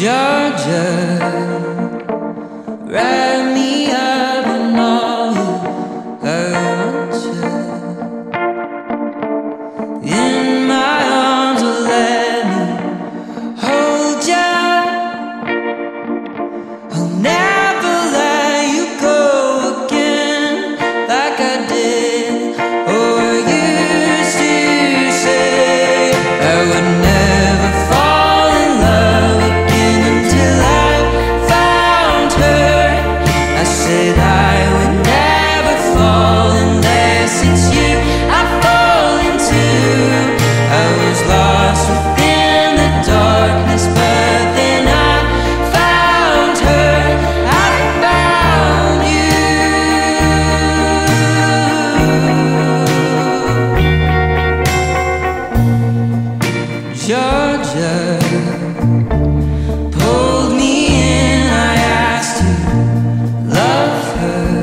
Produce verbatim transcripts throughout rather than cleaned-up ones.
Georgia, wrap me up in all I want you. In my arms, or let me hold you. I'll never let you go again like I did. Oh, I used to say I would never fall in love again until I found her. I said I would never fall unless it's you I fall into. I was lost within the darkness, but then I found her. I found you, Georgia. Pulled me in, I asked to love her.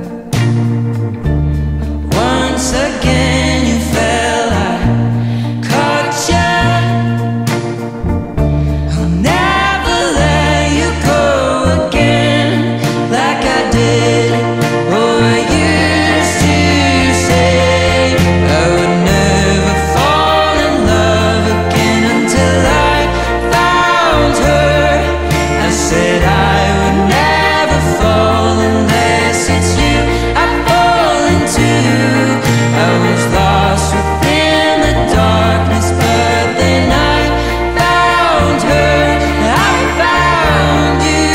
Once again you fell, I caught ya. I'll never let you go again like I did. Oh, I used to say I would never fall in love again until I found her. I said I would never fall unless it's you I fall into. I was lost within the darkness, but then I found her. I found you.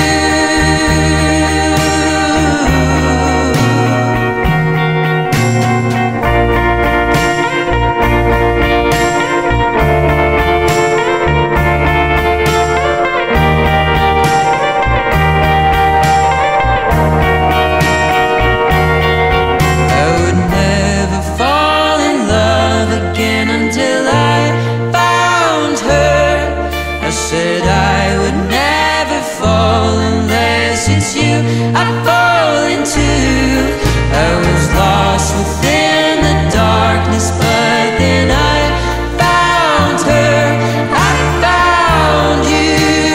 I would never fall in love again until I found her. I said I would never fall unless it's you I fall into. I was lost within the darkness, but then I found her. I found you.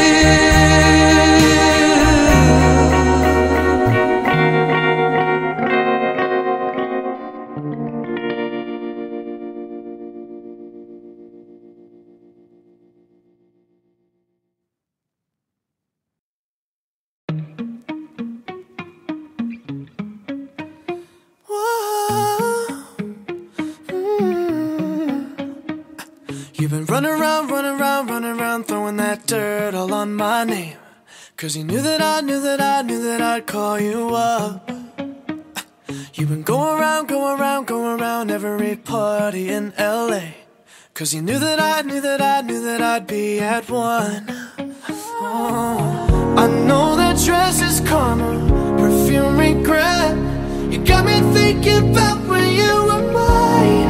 You've been running around, running around, running around, throwing that dirt all on my name. Cause you knew that I knew that I knew that I'd call you up. You've been going around, going around, going around every party in L A. Cause you knew that I knew that I knew that I'd be at one. Oh, I know that dress is karma, perfume regret. You got me thinking about when you were mine.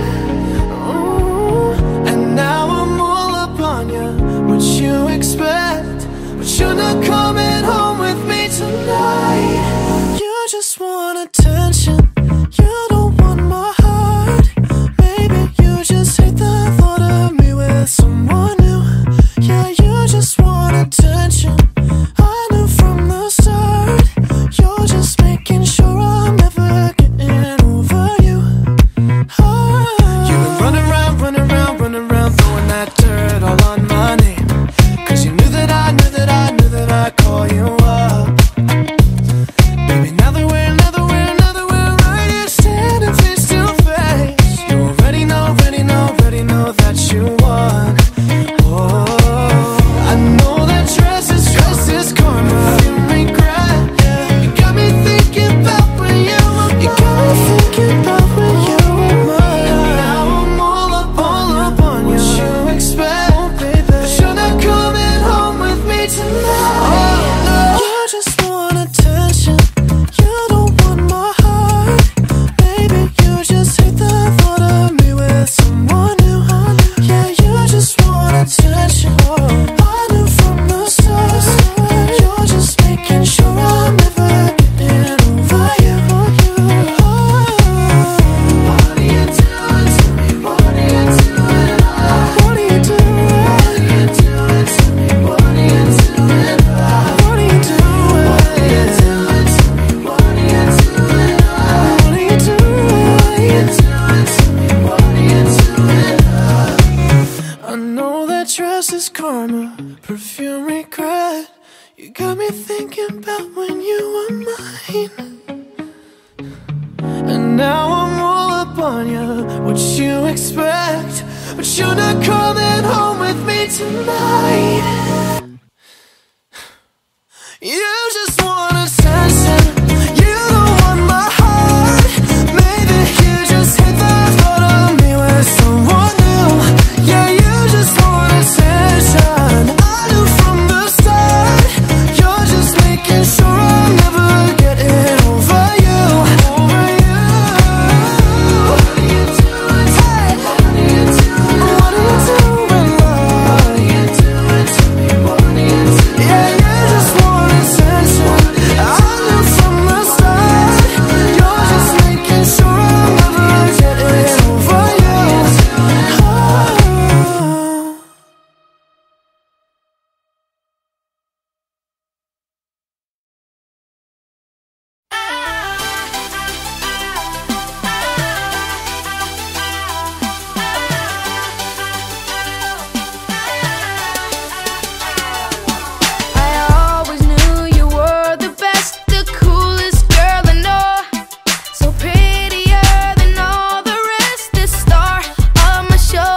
Oh, and now I'm all up on you. What you expect? But you're not coming home with me tonight. You just want attention. You don't want my heart. Maybe you just hate the thought of me with someone new. Yeah, you just want attention. I knew from the start. You're just making sure I'm never getting over you. Oh. You've been running around, running around, running around, throwing that dirt all on my name. Cause you knew that I knew that I knew that I'd call you up. Baby, now that we're, now that we're, now that thinking about when you were mine. And now I'm all up on you, what you expect, but you're not coming home with me tonight. You just want attention, you don't want my heart. Maybe you just hit the thought of me with someone new. Yeah, you just want attention. I knew from the start, you're just making sure I'm never getting over you. Over you. What are you doing? Hey. What are you doing? What are you doing? What are you doing to me? What are you doing? Yeah, you just want attention. I knew from the start, you're just making sure I'm never getting over you. Oh. I always knew you were the best, the coolest girl I know. So prettier than all the rest, the star of my show.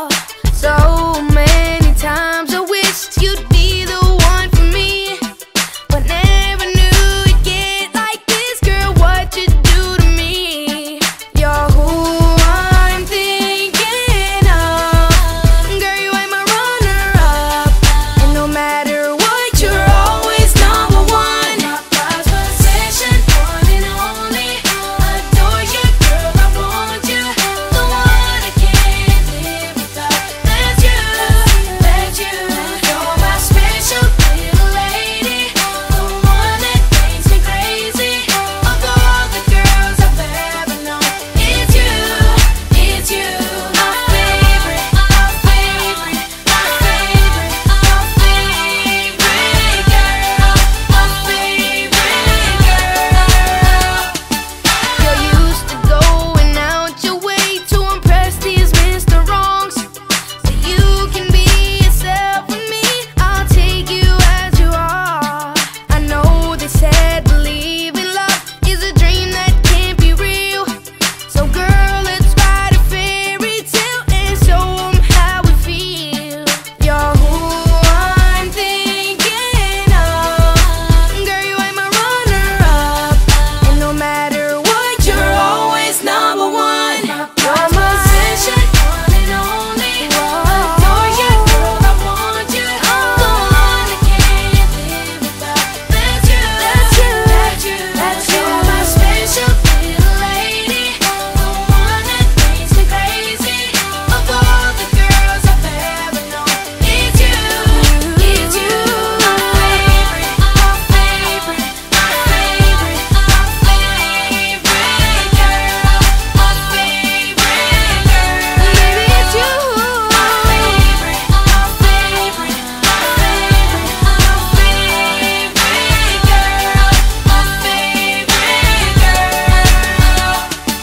So many times I wished you'd be the one for me, but never knew it'd get like this, girl. What you do to me? You're who I'm thinking of. Girl, you ain't my runner-up, and no matter what, you're always number one. My prized possession, one and only. Adore you, girl, I want you. The one I can't live without. That's you, that's you. You're my special little lady, the one that makes me crazy. Of all the girls I've ever known, it's you, it's you. My favorite, my favorite, my favorite, my favorite girl, my favorite girl. You're used to going out your way to impress these Mister Wrongs, so you can be yourself with me. I'll take you as you are. I know they said believe in love is a dream that can't be real. So girl, let's write a fairy tale and show 'em how we feel. You're who I'm thinking of. Girl, you ain't my runner-up, and no matter what, you're always number one. You're my possession, one and only. Adore you, girl, I want you. The one I can't live without. That's you, that's you, that's you, that's you. You're my special little lady, the one that makes me crazy. Of all the girls I've ever known, it's you, it's you. My favorite, my favorite, my favorite, my favorite girl, my favorite girl. Baby, it's you. My favorite, my favorite, my favorite, my favorite girl, my favorite girl.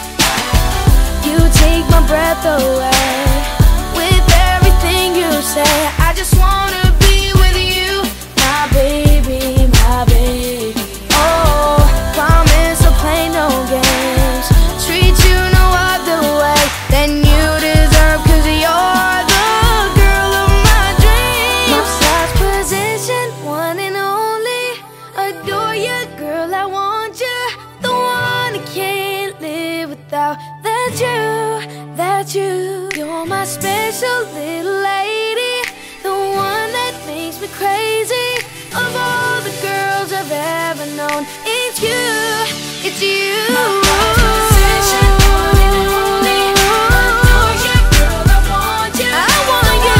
You take my breath away with everything you say. I just wanna be with you, my baby, my baby. Oh, promise I'll play no games, treat you no other way than you deserve, 'cause you're the girl of my dreams. My prized possession, one and only. Adore you, girl, I want you. The one I can't live without. That's you, that's you. You're my special little lady, the one that makes me crazy. Of all the girls I've ever known, it's you, it's you. My prized possession, one and only. Adore you, girl, I want you. I want you.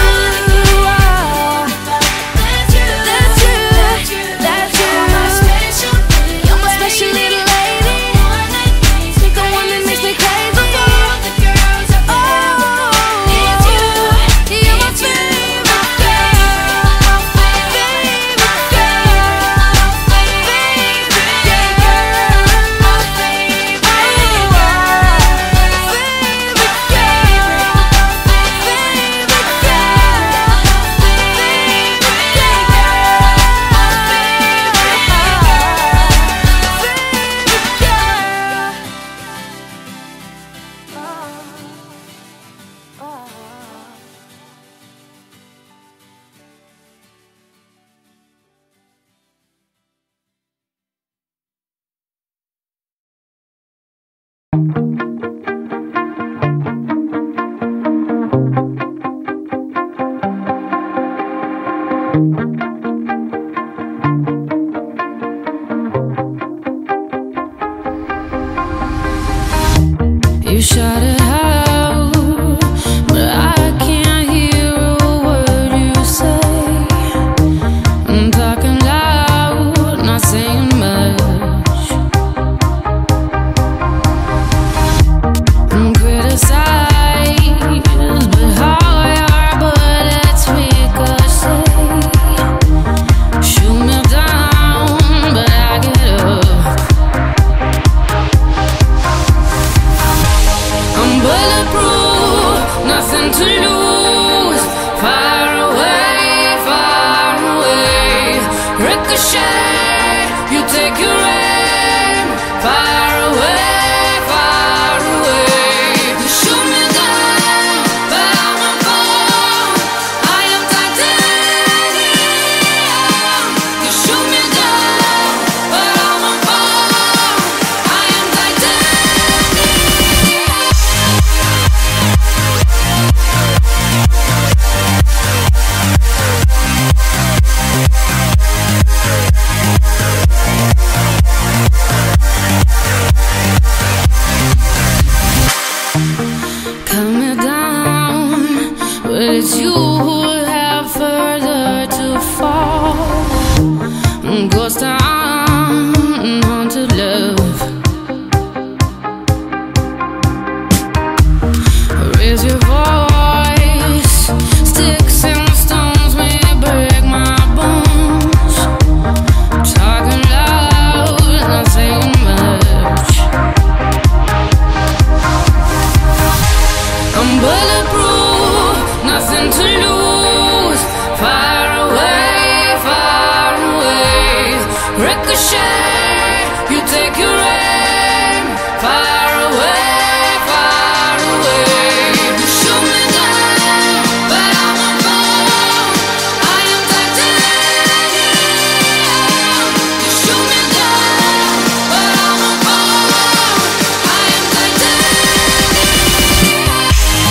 That's you, that's you, that's you, that's you. You're my special, you're my special little lady, the one that makes me crazy. The one that makes me crazy. Of all the girls I've ever known, it's you, you're my favorite girl, my favorite girl, my favorite girl, my favorite You shout it out, but I can't hear a word you say. I'm talking loud, not saying much. I'm criticized, but how your bullets ricochet. Shoot me down, but I get up. I'm bulletproof, nothing to lose. Far away, far away. Ricochet, you take your aim. Far away, far away. You shoot me down, but I won't fall. I am titanium. You shoot me down, but I won't fall. I am titanium. Cut me down, but it's you who have further to fall. Ghost town, haunted love. Raise your voice, sticks and stones may break my bones. Talking loud, not saying much. I'm bulletproof, nothing to lose. Far away, far away. Ricochet, you take your aim. Far away, far away. You shoot me down, but I won't fall. I am titanium. You shoot me down, but I won't fall. I am titanium.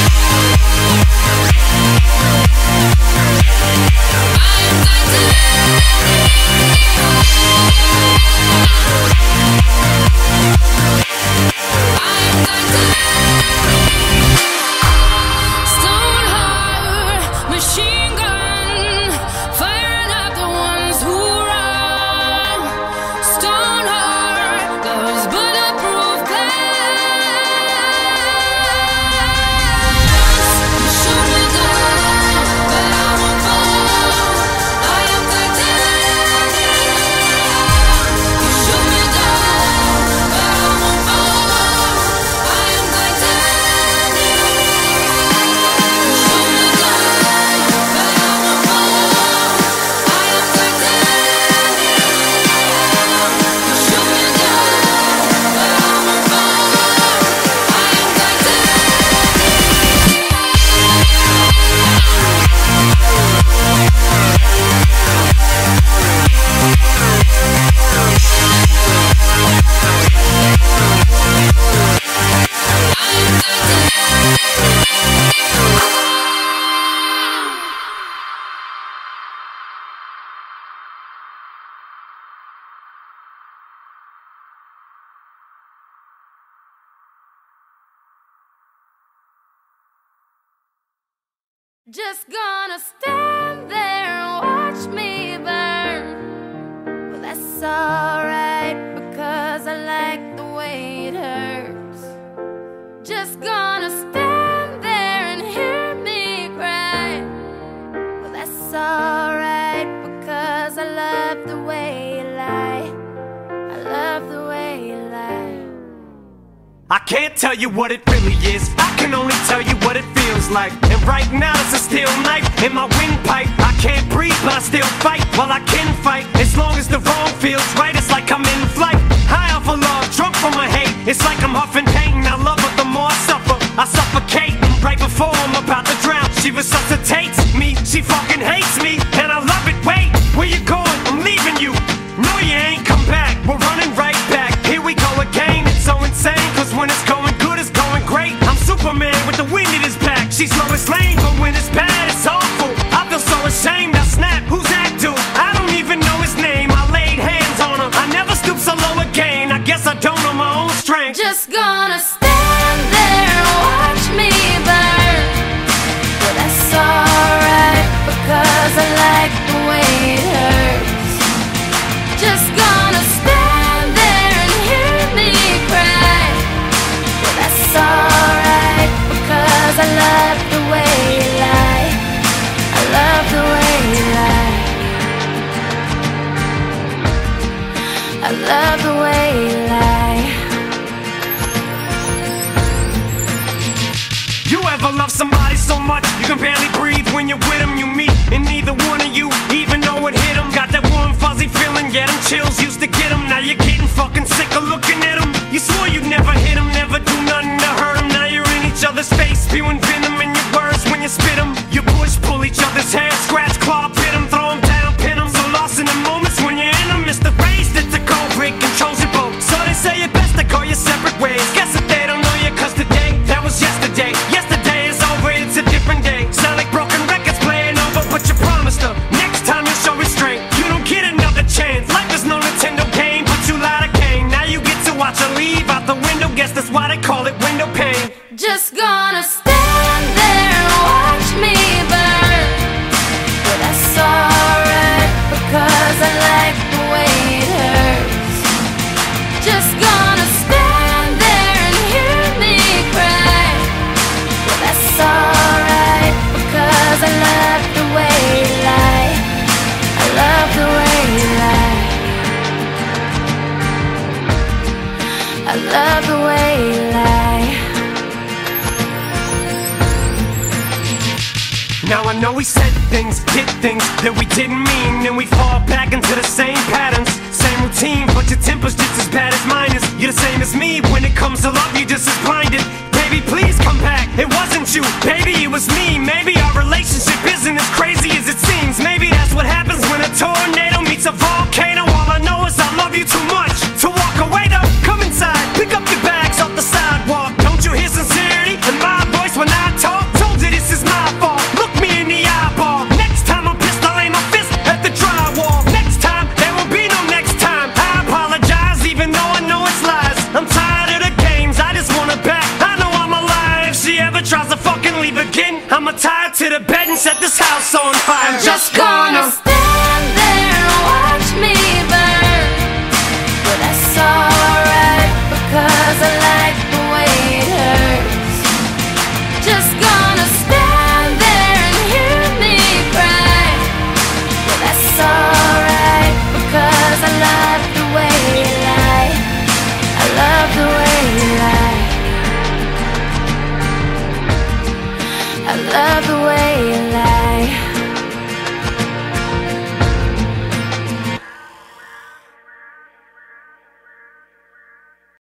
Stone heart, machine gun, firing at the ones who run. Stone heart, those bulletproof glass. You shoot me down, but I won't fall. I am titanium. You shoot me down, but I won't fall. I am titanium. You shoot me down, but I won't fall. I am titanium. You shoot me down, but I won't fall. I am just gonna stand there and watch me burn. Well, that's alright, because I like the way it hurts. Just gonna stand there and hear me cry. Well, that's alright, because I love the way you lie. I love the way you lie. I can't tell you what it really is, I can only tell you what it feels like. And right now it's a steel knife in my windpipe. I can't breathe but I still fight, while I can fight. As long as the wrong feels right, it's like I'm in flight. High off of love, drunk from my hate. It's like I'm huffing pain, I love her the more I suffer. I suffocate, right before I'm about to drown. She resuscitates me, she fucking hates me, and I love it. Wait, where you going? I'm leaving you. No, you ain't come back, we're running right back. Here we go again, it's so insane, cause when it's going good, it's going great. I'm Superman with the wind in his back. She's Lois Lane, but when it's bad, it's awful. I feel so ashamed, I snap, who's that dude? I don't even know his name, I laid hands on him. I never stoop so low again, I guess I don't know my own strength. Just gonna stand there and get them chills. Used to get them, now you're getting fucking sick of looking at them. You swore you'd never hit them, never do nothing to hurt them. Now you're in each other's face, spewing venom in your words when you spit them. You push, pull each other's hair, scratch, claw, pit them, throw them down, pin them. So lost in the moments when you're in them. It's the race that's a cold break, controls your boat. So they say it best to go your separate ways. Guess that they don't know you, cause today, that was yesterday. Yesterday is over, it's a different day. Sound like broken records playing over, but you promised her next time you show restraint. You don't get another chance. Life is no Nintendo game, but you lied again. Now you get to watch her leave out the window. Guess that's why they call it window pane. Just gonna stand there and watch me burn. But that's alright, because I like the way it hurts. Just gonna stand there and hear me cry. But that's alright, because I love the way you lie. I love the way you lie. I love the way you lie. Now I know we said things, did things that we didn't mean, and we fall back into the same patterns, same routine, but your temper's just as bad as mine is. You're the same as me, when it comes to love you're just as blinded. Baby, please come back, it wasn't you, baby, it was me. Maybe our relationship isn't as crazy as it seems. Maybe that's what happens when a tornado meets a volcano. All I know is I love you too much to walk away though. Come inside, pick up your bags off the sidewalk. Don't you hear sincerity in my voice when I talk? Told you this is my fault. Look me in the eyeball. Next time I'm pissed, I'll aim my fist at the drywall. Next time, there will be no next time. I apologize, even though I know it's lies. I'm tired of the games, I just want her back. I know I'm alive. If she ever tries to fucking leave again, I'ma tie her to the bed and set this house on fire. Just go